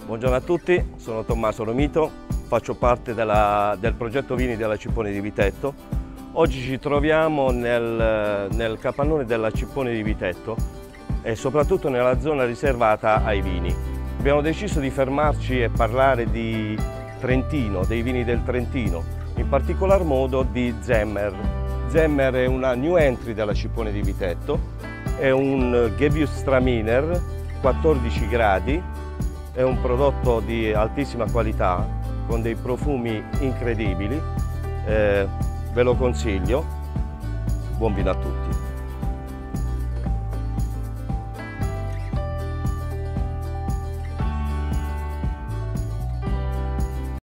Buongiorno a tutti, sono Tommaso Romito, faccio parte del progetto Vini della Cipponi di Vitetto. Oggi ci troviamo nel capannone della Cipponi di Vitetto e soprattutto nella zona riservata ai vini. Abbiamo deciso di fermarci e parlare di Trentino, dei vini del Trentino, in particolar modo di Zemmer. Zemmer è una new entry della Cipponi di Vitetto, è un Gewürztraminer 14 gradi, è un prodotto di altissima qualità con dei profumi incredibili, ve lo consiglio, buon vino a tutti.